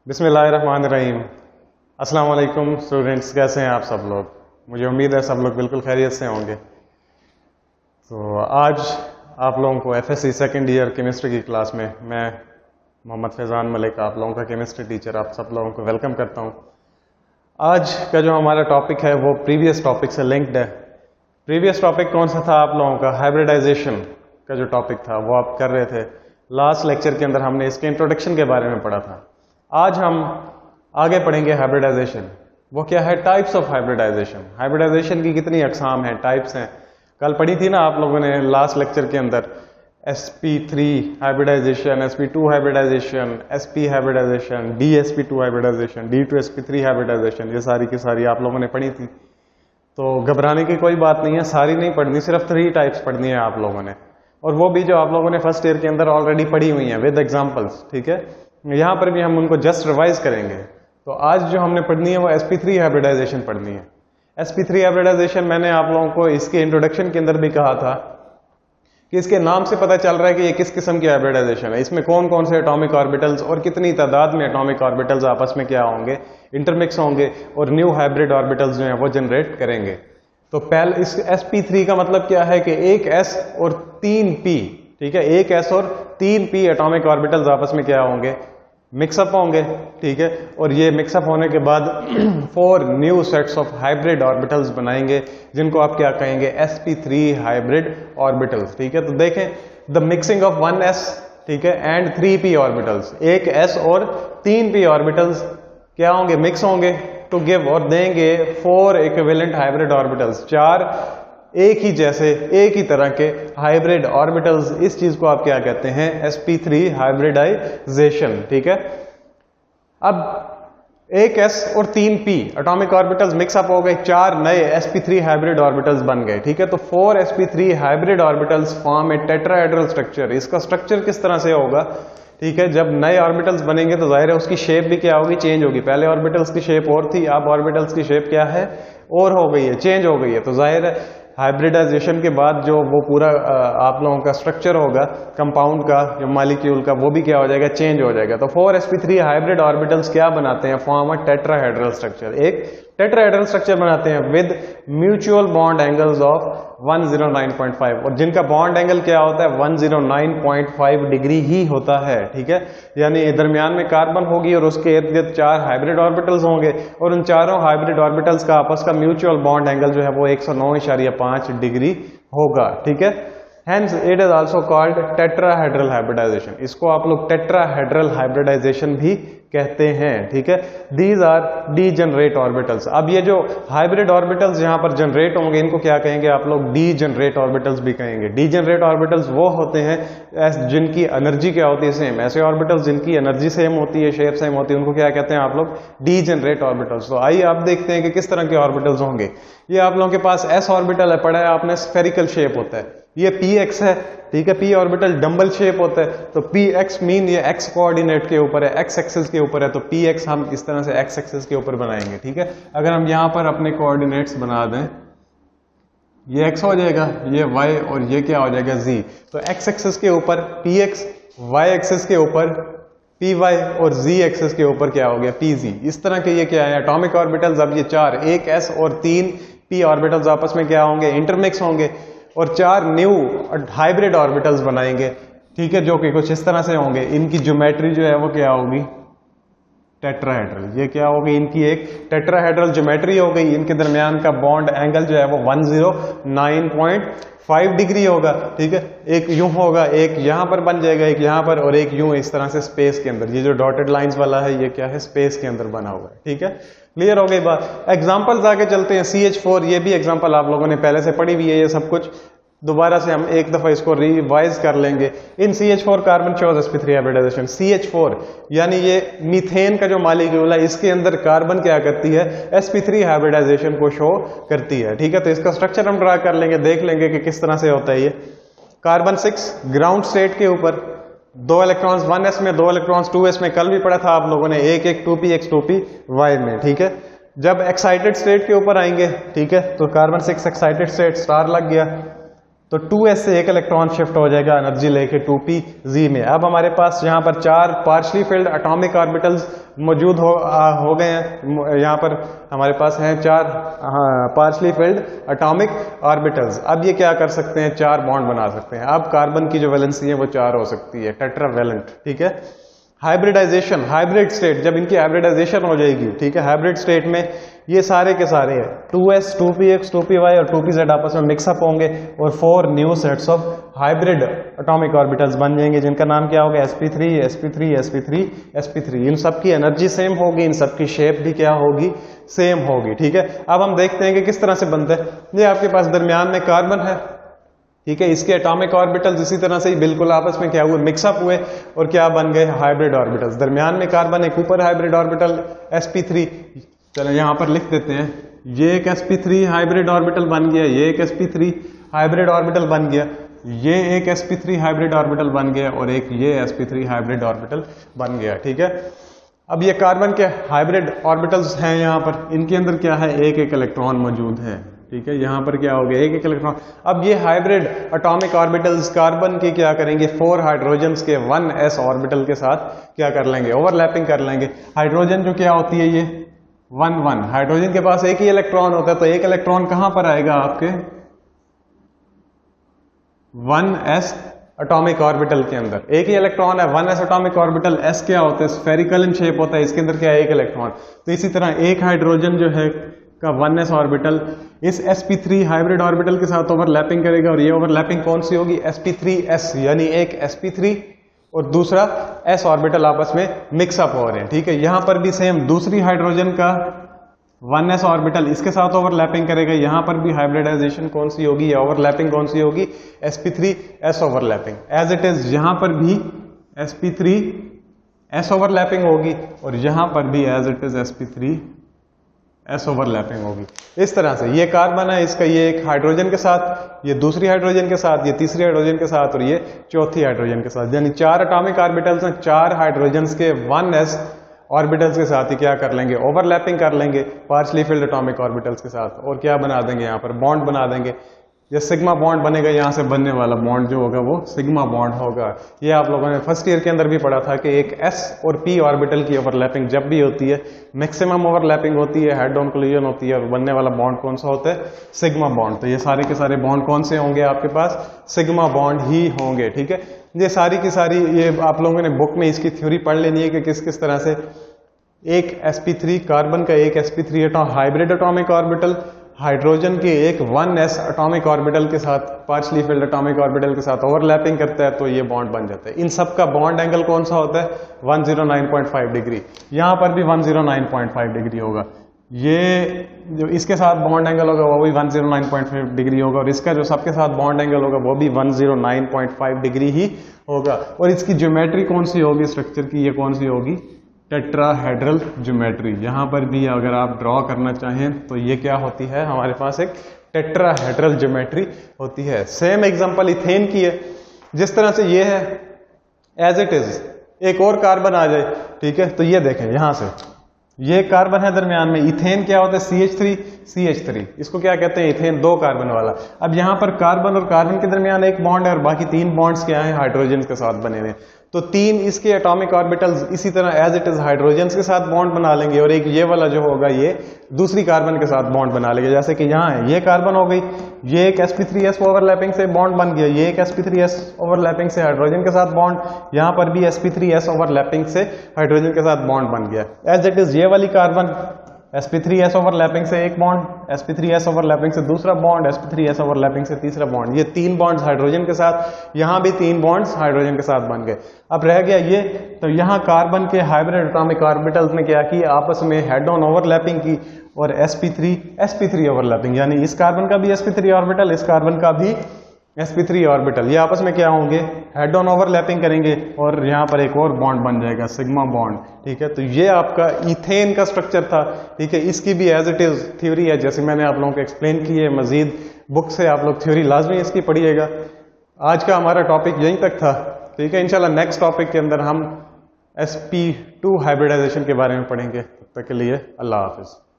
बिस्मिल्लाहिर्रहमानिर्रहीम। अस्सलाम वालेकुम स्टूडेंट्स, कैसे हैं आप सब लोग। मुझे उम्मीद है सब लोग बिल्कुल खैरियत से होंगे। तो आज आप लोगों को एफएससी सेकंड ईयर केमिस्ट्री की क्लास में मैं मोहम्मद फैज़ान मलिक, आप लोगों का केमिस्ट्री टीचर, आप सब लोगों को वेलकम करता हूं। आज का जो हमारा टॉपिक है वो प्रीवियस टॉपिक से लिंक्ड है। प्रीवियस टॉपिक कौन सा था आप लोगों का? हाइब्रिडाइजेशन का जो टॉपिक था वो आप कर रहे थे। लास्ट लेक्चर के अंदर हमने इसके इंट्रोडक्शन के बारे में पढ़ा था। आज हम आगे पढ़ेंगे हाइब्रिडाइजेशन। वो क्या है? Types of hybridisation. हाइब्रिडाइजेशन की कितनी अकसाम हैं, टाइप्स हैं, कल पढ़ी थी ना आप लोगों ने लास्ट लेक्चर के अंदर। sp3 hybridisation, sp2 hybridisation, sp hybridisation, dsp2 hybridisation, d2sp3 hybridisation, ये सारी की सारी आप लोगों ने पढ़ी थी। तो घबराने की कोई बात नहीं है, सारी नहीं पढ़नी, सिर्फ 3 टाइप्स पढ़नी है आप लोगों ने, और वो भी जो आप लोगों ने फर्स्ट ईयर के अंदर ऑलरेडी पढ़ी हुई हैं विद एग्जांपल्स। ठीक है, यहां पर भी हम उनको जस्ट रिवाइज करेंगे। तो आज जो हमने पढ़नी है वो sp3 हाइब्रिडाइजेशन पढ़नी है। sp3 हाइब्रिडाइजेशन मैंने आप लोगों को इसके इंट्रोडक्शन के अंदर भी कहा था कि इसके नाम से पता चल रहा है कि ये किस किस्म की हाइब्रिडाइजेशन है। इसमें कौन कौन से एटॉमिक ऑर्बिटल्स और कितनी तादाद में एटॉमिक ऑर्बिटल्स आपस में क्या होंगे, इंटरमिक्स होंगे, और न्यू हाइब्रिड ऑर्बिटल्स जो हैं वो जनरेट करेंगे। तो पहले इस sp3 का मतलब क्या है कि एक s और 3 p, ठीक है, एक s और 3 p एटॉमिक ऑर्बिटल्स आपस में क्या होंगे, मिक्सअप होंगे। ठीक है, और ये मिक्सअप होने के बाद 4 new sets of hybrid orbitals बनाएंगे, जिनको आप क्या कहेंगे, sp3 हाइब्रिड ऑर्बिटल्स। ठीक है, तो देखें, द मिक्सिंग ऑफ 1s, ठीक है, एंड 3p ऑर्बिटल्स, एक s और 3p ऑर्बिटल्स क्या होंगे, मिक्स होंगे टू गिव, और देंगे 4 इक्विवेलेंट हाइब्रिड ऑर्बिटल्स, 4 एक ही जैसे एक ही तरह के हाइब्रिड ऑर्बिटल्स। इस चीज को आप क्या कहते हैं, sp3 हाइब्रिडाइजेशन। ठीक है, अब एक s और 3p एटॉमिक ऑर्बिटल्स मिक्सअप हो गए, 4 नए sp3 हाइब्रिड ऑर्बिटल्स बन गए। ठीक है, तो 4 sp3 hybrid orbitals form a tetrahedral structure. इसका स्ट्रक्चर किस तरह से होगा? ठीक है, जब नए ऑर्बिटल्स बनेंगे तो जाहिर है उसकी शेप भी क्या होगी, चेंज होगी। पहले ऑर्बिटल्स की शेप और थी, अब ऑर्बिटल्स की शेप क्या है, और हो गई है, चेंज हो गई है। तो जाहिर है हाइब्रिडाइजेशन के बाद जो वो पूरा आप लोगों का स्ट्रक्चर होगा कंपाउंड का या मॉलिक्यूल का, वो भी क्या हो जाएगा, चेंज हो जाएगा। तो 4 sp3 हाइब्रिड ऑर्बिटल्स क्या बनाते हैं, फॉर्म अ टेट्राहेड्रल स्ट्रक्चर। एक टेट्राहेड्रल स्ट्रक्चर बनाते हैं with mutual bond angles of 109.5, और जिनका बॉन्ड एंगल क्या होता है, 109.5 डिग्री ही होता है। ठीक है, यानी दरमियान में कार्बन होगी और उसके इर्द गिर्द 4 हाइब्रिड ऑर्बिटल्स होंगे, और उन चारों हाइब्रिड ऑर्बिटल्स का आपस का म्यूचुअल बॉन्ड एंगल जो है वो 109.5 डिग्री होगा। ठीक है, Hence it is also called tetrahedral hybridization। इसको आप लोग टेट्राहेड्रल हाइब्रिडाइजेशन भी कहते हैं। ठीक है, these are degenerate orbitals। अब ये जो हाइब्रिड ऑर्बिटल्स यहाँ पर जनरेट होंगे, इनको क्या कहेंगे आप लोग, डीजनरेट ऑर्बिटल्स भी कहेंगे। डीजनरेट ऑर्बिटल्स वो होते हैं जिनकी एनर्जी क्या होती है, सेम। ऐसे ऑर्बिटल्स जिनकी एनर्जी सेम होती है, शेप सेम होती है, उनको क्या कहते हैं आप लोग, डीजनरेट ऑर्बिटल्स। तो आइए आप देखते हैं कि किस तरह के ऑर्बिटल्स होंगे। ये आप लोगों के पास s ऑर्बिटल है, पढ़ा है आपने, स्फेरिकल शेप होता है। ये px है, ठीक है, p ऑर्बिटल डम्बल शेप होता है। तो px मीन ये x कोऑर्डिनेट के ऊपर है, x एक्सिस के ऊपर है, तो px हम इस तरह से x एक्सिस के ऊपर बनाएंगे। ठीक है, अगर हम यहां पर अपने कोऑर्डिनेट्स बना दें, ये x हो जाएगा, ये y, और ये क्या हो जाएगा, z। तो x एक्सिस के ऊपर px, y एक्सिस के ऊपर py, और z एक्सिस के ऊपर क्या हो गया, pz। इस तरह के ये क्या है, एटॉमिक ऑर्बिटल्स। अब ये 4, एक s और 3 p ऑर्बिटल्स आपस में क्या होंगे, इंटरमिक्स होंगे, और 4 न्यू हाइब्रिड ऑर्बिटल्स बनाएंगे। ठीक है, जो कि कुछ इस तरह से होंगे। इनकी ज्योमेट्री जो है वो क्या होगी, टेट्राहेड्रल। ये क्या होगी, इनकी एक टेट्राहेड्रल ज्योमेट्री हो गई। इनके दरमियान का बॉन्ड एंगल जो है वो 109.5 डिग्री होगा। ठीक है, एक यूं होगा, एक यहां पर बन जाएगा, एक यहां पर, और एक यूं इस तरह से स्पेस के अंदर। ये जो डॉटेड लाइंस वाला है ये क्या है, स्पेस के अंदर बना हुआ है। ठीक है, क्लियर हो गई बात। एग्जांपल्स आगे चलते हैं। CH4, ये भी एग्जांपल आप लोगों ने पहले से पढ़ी हुई है, ये सब कुछ दोबारा से हम एक दफा इसको रिवाइज कर लेंगे। इन CH4 carbon shows sp3 hybridisation. CH4 यानी ये मीथेन का जो मॉलिक्यूल है, इसके अंदर कार्बन क्या करती है, sp3 हाइब्रिडाइजेशन को शो करती है। ठीक है, तो इसका स्ट्रक्चर हम ड्रा कर लेंगे, देख लेंगे कि किस तरह से होता है ये। कार्बन 6 ग्राउंड स्टेट के ऊपर, 2 इलेक्ट्रॉन्स 1s में, 2 इलेक्ट्रॉन्स 2s में, कल भी पढ़ा था आप लोगों ने, एक 2px 2p y में। ठीक है, जब एक्साइटेड स्टेट के ऊपर आएंगे, ठीक है, तो कार्बन 6 एक्साइटेड स्टेट, स्टार लग गया। तो 2s से एक इलेक्ट्रॉन शिफ्ट हो जाएगा एनर्जी लेके 2pz में। अब हमारे पास यहाँ पर 4 पार्शली फिल्ड एटॉमिक ऑर्बिटल्स मौजूद हो गए हैं। यहाँ पर हमारे पास हैं 4 पार्शली फिल्ड एटॉमिक ऑर्बिटल्स। अब ये क्या कर सकते हैं, 4 बॉन्ड बना सकते हैं। अब कार्बन की जो वैलेंसी है वो 4 हो सकती है, टेट्रावैलेंट, ठीक है। हाइब्रिडाइजेशन, हाइब्रिड स्टेट, जब इनकी हाइब्रिडाइजेशन हो जाएगी, ठीक है, हाइब्रिड स्टेट में ये सारे के सारे 2s 2px 2py और 2pz आपस में मिक्सअप होंगे और 4 new sets of hybrid atomic orbitals बन जाएंगे, जिनका नाम क्या होगा, sp3 sp3 sp3 sp3। इन सब की एनर्जी सेम होगी, इन सब की शेप भी क्या होगी, सेम होगी, ठीक है। अब हम देखते हैं कि किस तरह से बनते हैं। ये आपके पास दरमियान में कार्बन है, ठीक है, इसके एटॉमिक ऑर्बिटल्स इसी तरह से ही बिल्कुल आपस में क्या हुए, मिक्सअप हुए और क्या बन गए, हाइब्रिड ऑर्बिटल्स। दरमियान में कार्बन, एक ऊपर हाइब्रिड ऑर्बिटल sp3, चलो यहां पर लिख देते हैं, ये एक sp3 हाइब्रिड ऑर्बिटल बन गया, ये एक sp3 हाइब्रिड ऑर्बिटल बन गया, ये एक sp3 हाइब्रिड ऑर्बिटल बन गया और एक ये sp3 हाइब्रिड ऑर्बिटल बन गया, ठीक है। अब ये कार्बन के हाइब्रिड ऑर्बिटल्स हैं, यहां पर इनके अंदर क्या है, एक एक इलेक्ट्रॉन मौजूद है, ठीक है। यहां पर क्या हो गया, एक एक इलेक्ट्रॉन। अब ये हाइब्रिड एटॉमिक ऑर्बिटल्स कार्बन के क्या करेंगे, 4 हाइड्रोजन्स के 1s ऑर्बिटल के साथ क्या कर लेंगे, ओवरलैपिंग कर लेंगे। हाइड्रोजन जो क्या होती है, ये 1 हाइड्रोजन के पास एक ही इलेक्ट्रॉन होता है, तो एक इलेक्ट्रॉन कहां पर आएगा, आपके 1s एटॉमिक ऑर्बिटल के अंदर एक ही इलेक्ट्रॉन है, 1s एटॉमिक ऑर्बिटल। s क्या होता है, स्फेरिकल इन शेप होता है, इसके अंदर क्या है, एक इलेक्ट्रॉन। तो इसी तरह एक हाइड्रोजन जो है का 1s ऑर्बिटल इस sp3 हाइब्रिड ऑर्बिटल के साथ ओवरलैपिंग करेगा और ये ओवरलैपिंग कौन सी होगी, sp3s, यानी एक sp3 और दूसरा s ऑर्बिटल आपस में मिक्सअप हो रहे हैं, ठीक है। यहां पर भी सेम दूसरी हाइड्रोजन का 1s ऑर्बिटल इसके साथ ओवरलैपिंग करेगा, यहां पर भी हाइब्रिडाइजेशन कौन सी होगी या ओवरलैपिंग कौन सी होगी, sp3s overlapping. As it is यहां पर भी sp3s ओवरलैपिंग होगी और यहां पर भी as it is sp3s overlapping होगी। इस तरह से ये कार्बन है, इसका ये एक हाइड्रोजन के साथ, ये दूसरी हाइड्रोजन के साथ, ये तीसरी हाइड्रोजन के साथ और ये चौथी हाइड्रोजन के साथ, यानी 4 एटॉमिक ऑर्बिटल्स हैं, 4 हाइड्रोजन्स के 1s ऑर्बिटल्स के साथ ही क्या कर लेंगे, ओवरलैपिंग कर लेंगे पार्शली फिल्ड एटॉमिक ऑर्बिटल्स के साथ और क्या बना देंगे, यहाँ पर बॉन्ड बना देंगे। ये सिग्मा बॉन्ड बनेगा, यहाँ से बनने वाला बॉन्ड जो होगा वो सिग्मा बॉन्ड होगा। ये आप लोगों ने फर्स्ट ईयर के अंदर भी पढ़ा था कि एक s और p ऑर्बिटल की ओवरलैपिंग जब भी होती है, मैक्सिमम ओवरलैपिंग होती है, हेड ऑन कोलिजन होती है और बनने वाला बॉन्ड कौन सा होता है, सिग्मा बॉन्ड। तो ये सारे के सारे बॉन्ड कौन से होंगे आपके पास, सिग्मा बॉन्ड ही होंगे, ठीक है। ये सारी की सारी ये आप लोगों ने बुक में इसकी थ्योरी पढ़ लेनी है कि किस किस तरह से एक sp3 कार्बन का एक sp3 hybrid atomic orbital hydrogen के एक 1s एटॉमिक ऑर्बिटल के साथ पार्शली फिल्ड एटॉमिक ऑर्बिटल के साथ ओवरलैपिंग करता है, तो ये बॉन्ड बन जाता है। इन सब का बॉन्ड एंगल कौन सा होता है, 109.5 डिग्री। यहां पर भी 109.5 डिग्री होगा। ये जो इसके साथ बॉन्ड एंगल होगा वो भी 109.5 डिग्री होगा और इसका जो सबके साथ बॉन्ड एंगल होगा वो भी 109.5 डिग्री ही होगा। और इसकी ज्योमेट्री कौन सी होगी स्ट्रक्चर की, ये कौन सी होगी, टेट्राहेड्रल ज्योमेट्री। यहां पर भी अगर आप ड्रॉ करना चाहें तो ये क्या होती है, हमारे पास एक टेट्राहेड्रल ज्योमेट्री होती है। सेम एग्जांपल इथेन की है, जिस तरह से ये है एज इट इज, एक और कार्बन आ जाए, ठीक है, तो ये देखें यहां से ये कार्बन है दरमियान में, इथेन क्या होता है, CH3, इसको क्या कहते हैं, इथेन, 2 कार्बन वाला। अब यहां पर कार्बन और कार्बन के दरमियान एक बॉन्ड है और बाकी 3 बॉन्ड्स क्या है, हाइड्रोजन के साथ बने हुए। तो 3 इसके एटॉमिक ऑर्बिटल्स इसी तरह एज इट इज हाइड्रोजन के साथ बॉन्ड बना लेंगे और एक ये वाला जो होगा ये दूसरी कार्बन के साथ बॉन्ड बना लेंगे। जैसे कि यहाँ है, ये कार्बन हो गई, ये एक sp3s ओवरलैपिंग से बॉन्ड बन गया, ये एक sp3s ओवरलैपिंग से हाइड्रोजन के साथ बॉन्ड, यहाँ पर भी sp3s ओवरलैपिंग से हाइड्रोजन के साथ बॉन्ड बन गया। एज इट इज ये वाली कार्बन sp3s ओवरलैपिंग से एक बॉन्ड, sp3s ओवरलैपिंग से दूसरा बॉन्ड, sp3s ओवरलैपिंग से तीसरा बॉन्ड, ये 3 बॉन्ड्स हाइड्रोजन के साथ, यहां भी 3 बॉन्ड्स हाइड्रोजन के साथ बन गए। अब रह गया ये, तो यहां कार्बन के हाइब्रिड एटॉमिक ऑर्बिटल्स ने क्या की, आपस में हेड ऑन ओवरलैपिंग की और sp3 ओवरलैपिंग, यानी इस कार्बन का भी sp3 ऑर्बिटल, इस कार्बन का भी sp3 ऑर्बिटल, ये आपस में क्या होंगे, हेड ऑन ओवरलैपिंग करेंगे और यहाँ पर एक और बॉन्ड बन जाएगा, सिग्मा बॉन्ड, ठीक है। तो ये आपका इथेन का स्ट्रक्चर था, ठीक है। इसकी भी एज इट इज थ्योरी है, जैसे मैंने आप लोगों को एक्सप्लेन की है, मजीद बुक से आप लोग थ्योरी लाजमी इसकी पढ़िएगा। आज का हमारा टॉपिक यहीं तक था, ठीक है। इंशाल्लाह नेक्स्ट टॉपिक के अंदर हम sp2 हाइब्रिडाइजेशन के बारे में पढ़ेंगे। तब तक के लिए अल्लाह हाफिज।